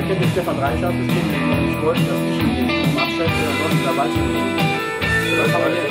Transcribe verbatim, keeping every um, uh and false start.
ich kenne den Stefan Reichert, das Kind, der nicht wollte, dass ich ihn den Abschnitt der Leute da weitergehen. Das kann man ja